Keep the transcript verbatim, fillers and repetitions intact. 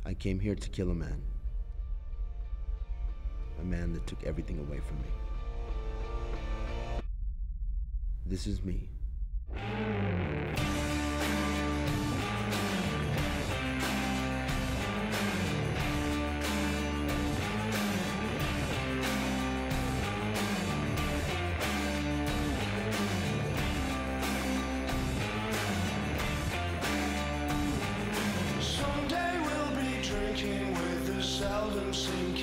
I came here to kill a man. A man that took everything away from me. This is me. Someday we'll be drinking with the seldom seen